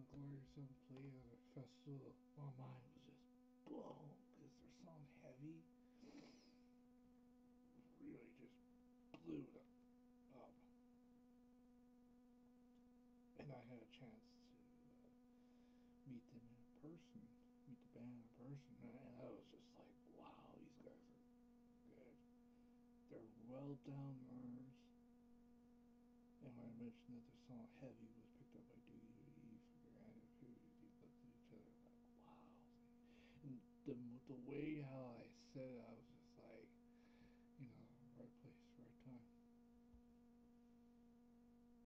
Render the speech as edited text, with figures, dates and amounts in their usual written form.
Glorious Sons played at a festival, my mind was just blown because their song Heavy really just blew it up. And I had a chance to meet them in person, meet the band in person, and I was just like, wow, these guys are good. They're well down nerves. And when I mentioned that the song Heavy was picked up by WWE for granted, they looked at each other like, wow. And the way how I said it, I was